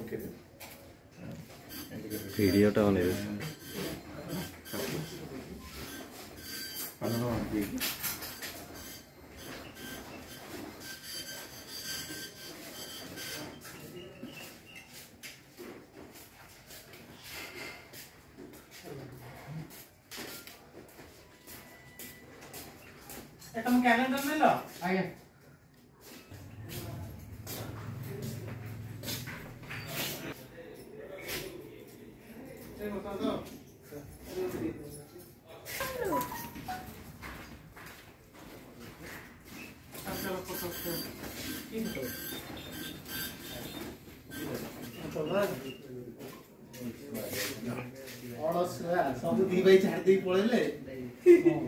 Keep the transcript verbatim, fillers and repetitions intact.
video टा on है तुम कैलेंडर में लो आगे ये बता दो अच्छा रखो सबसे ठीक है तो और सब दी भाई छाड़ दे पळेले